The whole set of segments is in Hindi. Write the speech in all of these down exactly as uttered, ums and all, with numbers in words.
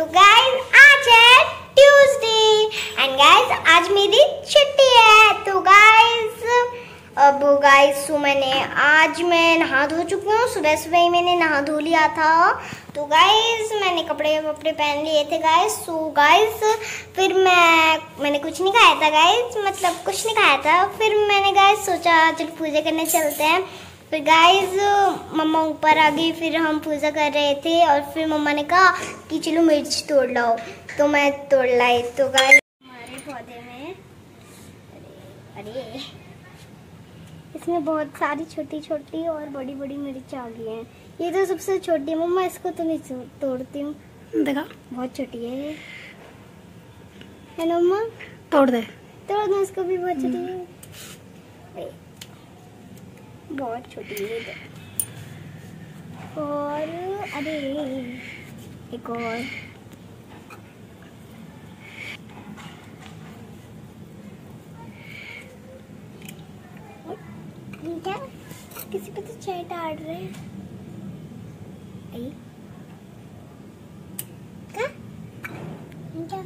तो गाइस आज है ट्यूसडे एंड गाइस आज मेरी छुट्टी है। तो गाइस अब गाइस सो मैंने आज मैं नहा धो चुकी हूँ। सुबह सुबह ही मैंने नहा धो लिया था। तो गाइस मैंने कपड़े वपड़े पहन लिए थे गाइस। सो गाइस फिर मैं मैंने कुछ नहीं खाया था गाइस, मतलब कुछ नहीं खाया था। फिर मैंने गाइस सोचा चल पूजा करने चलते हैं। फिर गाइस मम्मा ऊपर आ गई, फिर हम पूजा कर रहे थे और फिर मम्मा ने कहा कि चलो मिर्च तोड़ लाओ, तो मैं तोड़ लाई। तो गाइस हमारे पौधे में अरे अरे इसमें बहुत सारी छोटी छोटी और बड़ी बड़ी मिर्च आ गई हैं। ये तो सबसे छोटी है मम्मा, इसको तो नहीं तोड़ती हूँ। देखा बहुत छोटी है है ना मम्मा? तोड़ दे तोड़ दो इसको भी, बहुत छोटी है, बहुत छोटी है। और अरे एक और क्या किसी पे तो चाय डाल रहे हैं। क्या क्या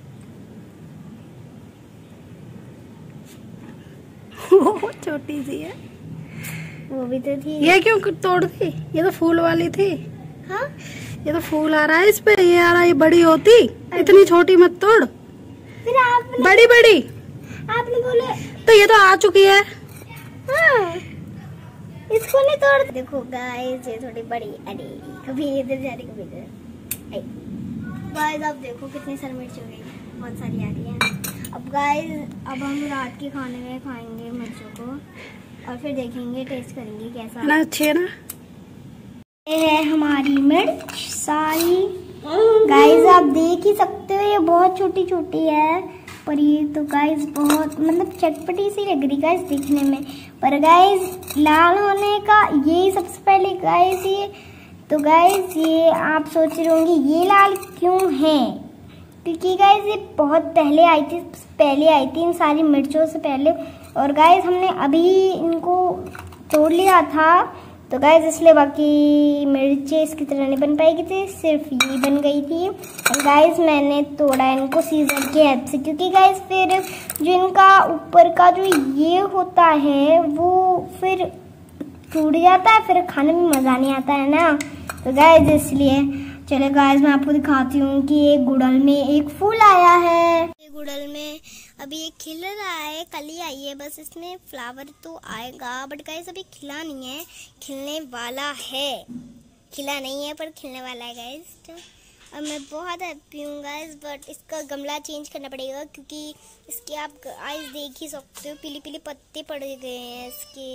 वो छोटी सी है, वो भी तो थी। ये क्यों तोड़ दी? ये तो फूल वाली थी। हाँ ये तो फूल आ रहा है इस पे, ये आ रहा है। ये बड़ी होती, इतनी छोटी मत तोड़। फिर आपने बड़ी बड़ी आपने बोले तो ये तो आ चुकी है। हाँ इसको नहीं तोड़। देखो गाइस ये थोड़ी बड़ी, अरे कभी इधर जा रही कभी इधर। गाइस अब देखो कितनी सारी मिर्च हो गई, बहुत सारी आ रही है। अब गाइस अब हम रात के खाने में खाएंगे मिर्चों को और फिर देखेंगे, टेस्ट करेंगे कैसा ना। अच्छी है ना? ये है हमारी मिर्च सारी। गाइस आप देख ही सकते हो ये बहुत छोटी छोटी है, पर ये तो गाइस बहुत मतलब चटपटी सी लग रही गाइस दिखने में। पर गाइस लाल होने का यही सबसे पहले गाइस ये तो गाइस ये आप सोच रहे होंगे ये लाल क्यों है, क्योंकि गाइस ये बहुत पहले आई थी, पहले आई थी इन सारी मिर्चों से पहले। और गाइस हमने अभी इनको तोड़ लिया था, तो गाइस इसलिए बाकी मिर्चें इसकी तरह नहीं बन पाएगी थी, सिर्फ ये बन गई थी। और गाइस मैंने तोड़ा इनको सीजर के हेल्प से, क्योंकि गाइस फिर जो इनका ऊपर का जो ये होता है वो फिर टूट जाता है, फिर खाने में मज़ा नहीं आता है ना। तो गाइस इसलिए चले गाइस मैं आपको दिखाती हूँ कि एक गुड़हल में एक फूल आया है। ये गुड़हल में अभी ये खिल रहा है, कली आई है बस, इसमें फ्लावर तो आएगा बट गाइस अभी खिला नहीं है, खिलने वाला है। खिला नहीं है पर खिलने वाला है गाइस। तो अब मैं बहुत हैप्पी हूँ गाइस, बट इसका गमला चेंज करना पड़ेगा क्योंकि इसके आप गाइस देख ही सकते हो पीली पीली पत्ते पड़ गए हैं इसके।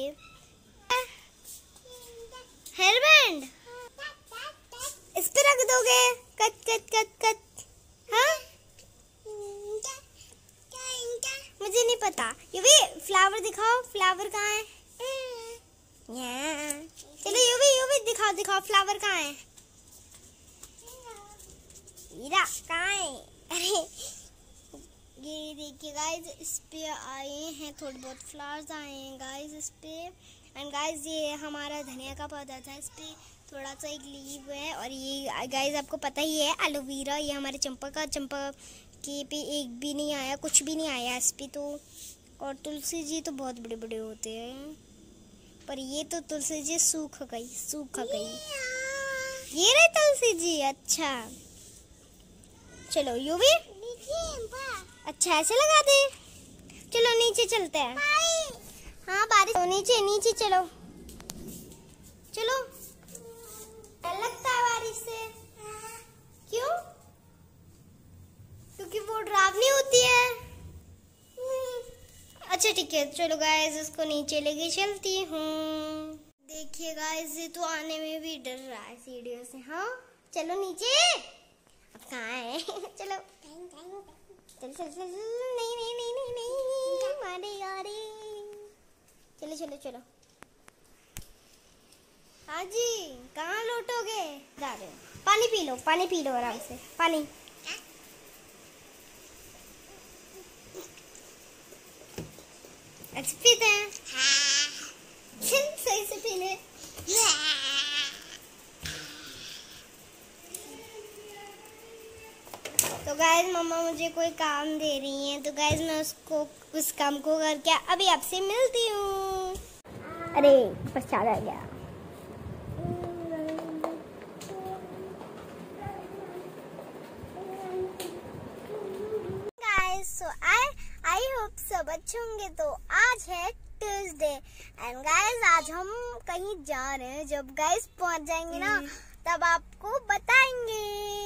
हेयर बैंड इस पे रख दोगे? Cut cut cut cut. हाँ मुझे नहीं पता। ये भी फ्लावर दिखाओ, फ्लावर कहाँ है? चलो ये भी ये भी दिखाओ दिखाओ फ्लावर कहाँ है? हीरा कहाँ है? अरे ये देखिए गाइस इस पे आए हैं थोड़े बहुत फ्लावर्स आए हैं गाइस इस पे। एंड गाइस ये हमारा धनिया का पौधा था, इस पे थोड़ा सा एक लीव है। और ये गाइस आपको पता ही है एलोवेरा, ये हमारे चंपा का, चंपा के पे एक भी नहीं आया, कुछ भी नहीं आया इस पे तो। और तुलसी जी तो बहुत बड़े बड़े होते हैं, पर ये तो तुलसी जी सूख गई सूख गई। ये रही तुलसी जी। अच्छा चलो यू भी अच्छा ऐसे लगा दे। चलो नीचे चलते हैं। हाँ बारिश हो, नीचे नीचे चलो चलो। डर लगता है बारिश से? क्यों? क्योंकि वो डरावनी होती है। अच्छा ठीक है चलो गाइस इसको नीचे लेके चलती हूँ। देखिए गाइस ये तो आने में भी डर रहा है सीढ़ियों से। हाँ चलो नीचे। अब कहाँ है? चलो चल चल चल। नहीं नहीं नहीं नहीं नहीं मारे यारे। चलो चलो चलो। हाँ जी कहाँ लौटोगे? जा रहे हो? पानी पी लो, पानी पी लो आराम से। पानी अच्छा पीते हैं। हाँ सही से पी ले। तो गाइस मम्मा मुझे कोई काम दे रही हैं, तो गाइस मैं उसको उस काम को करके अभी आपसे मिलती हूँ। अरे प्रसाद आ गया। Guys so I I hope सब अच्छे होंगे। तो आज है ट्यूसडे एंड गाइस आज हम कहीं जा रहे हैं। जब गाइस पहुंच जाएंगे ना तब आपको बताएंगे।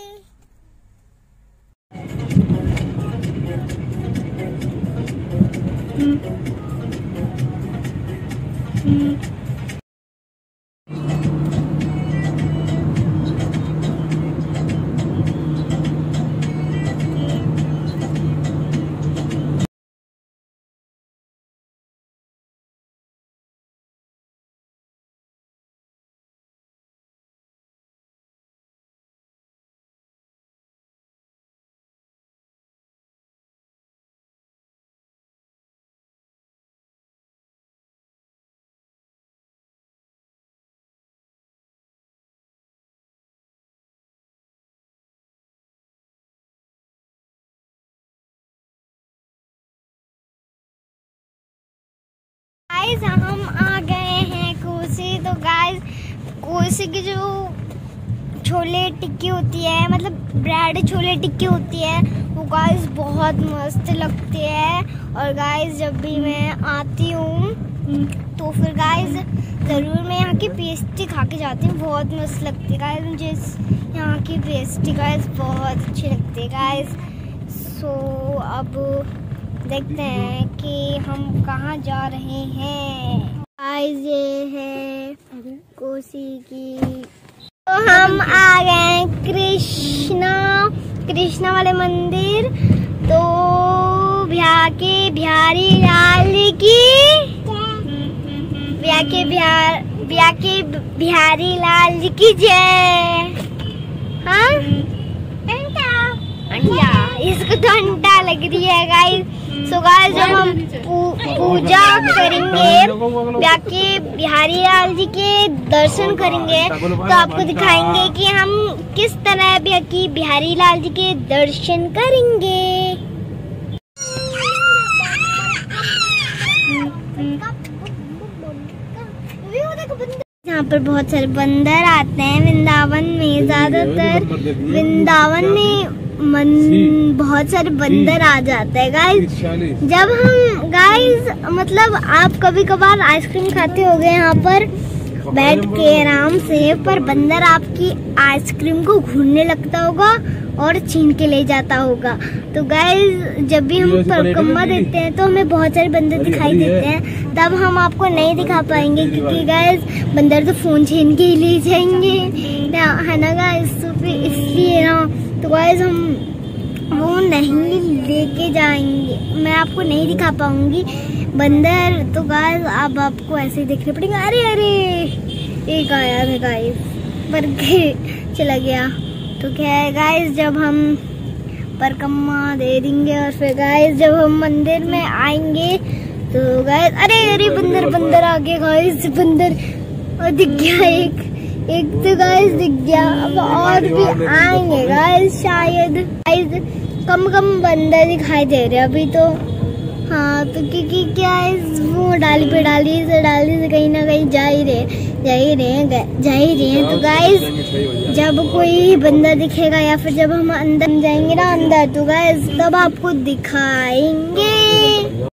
गाइस हम आ गए हैं कोसी। तो गाइस कोसी की जो छोले टिक्की होती है, मतलब ब्रेड छोले टिक्की होती है, वो गाइस बहुत मस्त लगती है। और गाइस जब भी मैं आती हूँ तो फिर गाइस ज़रूर मैं यहाँ की पेस्ट्री खा के जाती हूँ, बहुत मस्त लगती है गाइस। मुझे यहाँ की पेस्ट्री गाइस बहुत अच्छी लगती है गाइस। सो अब देखते हैं कि हम कहाँ जा रहे हैं। गाइस ये है कोसी की। तो हम आ गए कृष्णा कृष्णा वाले मंदिर। तो बिहार के बिहारी लाल की बिहार के बिहार बिहार के बिहारी लाल जी की जय। हाँ अंडा, इसको तो अंडा लग रही है गाइस। सो गाइस जब हम पूजा करेंगे, जाके बिहारी लाल जी के दर्शन करेंगे, तो आपको दिखाएंगे कि हम किस तरह की बिहारी लाल जी के दर्शन करेंगे। यहाँ पर बहुत सारे बंदर आते हैं वृंदावन में। ज्यादातर वृंदावन में मन बहुत सारे बंदर आ जाते हैं गाइस। जब हम गाइस मतलब आप कभी कभार आइसक्रीम खाते होगे यहाँ पर बैठ के आराम से, पर बंदर आपकी आइसक्रीम को घूरने लगता होगा और छीन के ले जाता होगा। तो गाइस जब भी हम परिक्रमा देखते हैं तो हमें बहुत सारे बंदर दिखाई देते हैं, तब हम आपको नहीं दिखा पाएंगे क्योंकि गाइस बंदर तो फोन छीन के ही ले जाएंगे, है ना गाइस। तो फिर इसलिए ना तो गाइस हम वो नहीं लेके जाएंगे, मैं आपको नहीं दिखा पाऊंगी बंदर। तो गाइस अब आपको ऐसे देखने पड़ेंगे। अरे अरे एक आया है गाइस पर चला गया। तो क्या है गाइस जब हम परिक्रमा दे देंगे और फिर गाइस जब हम मंदिर में आएंगे तो गाइस अरे अरे बंदर बंदर आ गया गाइस। बंदर और दिख गया एक एक तो गाइस दिख गया। अब और भी आएंगे गाइस शायद। गाइस कम कम बंदर दिखाई दे रहे अभी तो। हाँ तो क्योंकि क्या है वो डाली पे डाली से डाली से कहीं ना कहीं जा ही रहे जा ही रहे जा ही रहे हैं। तो गाइस जब कोई बंदा दिखेगा या फिर जब हम अंदर जाएंगे ना अंदर, तो गाइस तब आपको दिखाएंगे।